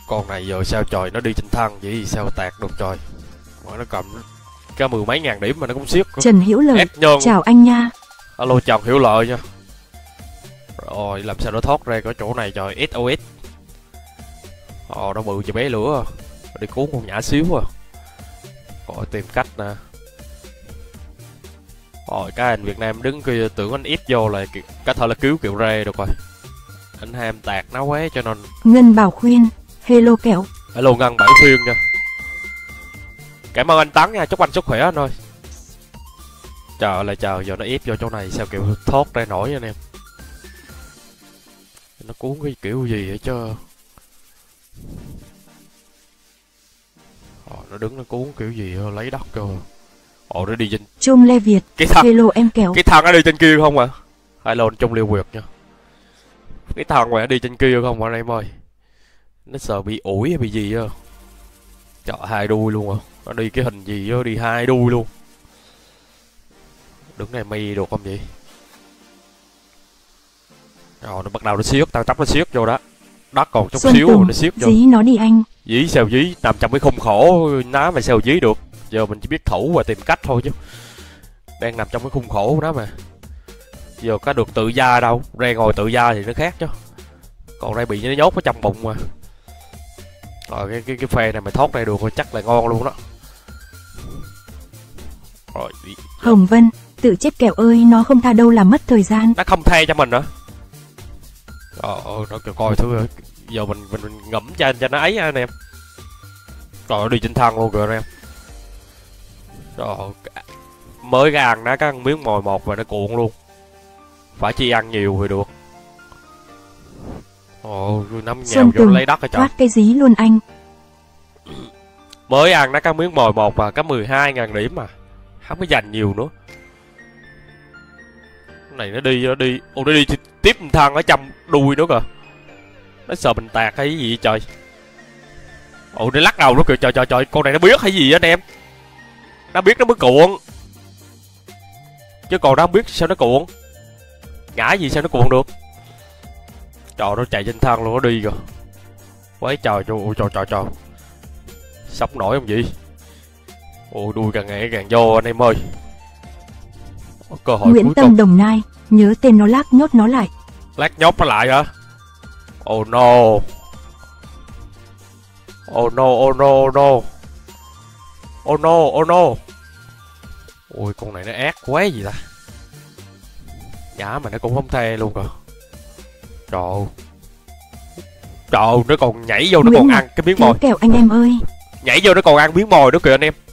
Con này giờ sao trời, nó đi trên thăng vậy sao tạt được trời. Mà nó cầm cả 10 mấy ngàn điểm mà nó cũng siết. Trần Hiểu Lợi, chào anh nha. Alo Trần Hiểu Lợi nha. Rồi làm sao nó thoát ra cái chỗ này trời, SOS. Nó bự cho bé lửa. Đi cuốn con nhã xíu à. Rồi tìm cách nè. Rồi cái anh Việt Nam đứng kia tưởng anh ép vô là có thể là cứu kiểu rê được rồi. Anh ham tạt nó quá cho nên. Ngân Bảo khuyên, hello kẹo. Hello Ngân Bảo khuyên nha. Cảm ơn anh Tấn nha, chúc anh sức khỏe anh ơi. Chờ lại chờ, giờ nó ép vô chỗ này sao kiểu thoát ra nổi anh em. Nó cuốn cái kiểu gì vậy chứ. Nó đứng nó cuốn kiểu gì lấy đất cơ. Nó đi trên Trung Lê Việt, cái thằng, hello em kẹo. cái thằng nó đi trên kia không à. Hello Trung Lê Việt nha. Cái thằng mà nó đi trên kia không anh em ơi. Nó sợ bị ủi hay bị gì á. Trời, hai đuôi luôn à. Nó đi cái hình gì á, đi hai đuôi luôn. Đứng này mày được không vậy? Rồi nó bắt đầu nó siết, tao chấp nó siết vô đó. Đất còn chút Xuân xíu Tùng, nó siết vô. dí nó đi anh. Dí sao dí, nằm trong cái khung khổ ná mà sao dí được. Giờ mình chỉ biết thủ và tìm cách thôi chứ. Đang nằm trong cái khung khổ của nó mà. Giờ có được tự do đâu, ra ngồi tự do thì nó khác chứ. Còn đây bị nó nhốt ở trong bụng mà. Rồi cái phe này mày thoát ra được chắc là ngon luôn đó. Rồi đi. Hồng Vân, tự chết kẹo ơi, nó không tha đâu là mất thời gian. Nó không thay cho mình nữa. Nó coi thứ giờ mình ngẫm cho nó ấy anh em. Rồi đi trên thang luôn kìa anh em. Rồi mới ra ăn nó có ăn miếng mồi một và nó cuộn luôn. Phải chi ăn nhiều thì được. Nắm nhào vô lấy đất ở trời. Thoát cái dí luôn anh. Mới ăn nó có miếng mồi một và có 12.000 điểm mà. Không có dành nhiều nữa. Cái này nó đi. Nó đi tiếp thằng ở trong đuôi nữa kìa. Nó sợ mình tạt hay gì vậy trời. Nó lắc đầu nó kìa, trời, con này nó biết hay gì anh em. Nó biết nó mới cuộn. Chứ còn nó không biết sao nó cuộn. Ngã gì sao nó cuộn được. Trời, nó chạy trên thang luôn, nó đi kìa. Quấy trời. Sốc nổi không vậy. Đuôi càng ngày càng vô anh em ơi. Cơ hội Nguyễn Tâm cùng. Đồng Nai, nhớ tên nó lác nhốt nó lại. Lác nhốt nó lại hả? Oh no. Ôi con này nó ác quá gì ta. Nhả mà nó cũng không thê luôn kìa. Trời, nó còn nhảy vô nó còn ăn cái miếng mồi. Kẹo anh em ơi. Nhảy vô nó còn ăn miếng mồi nữa kìa anh em.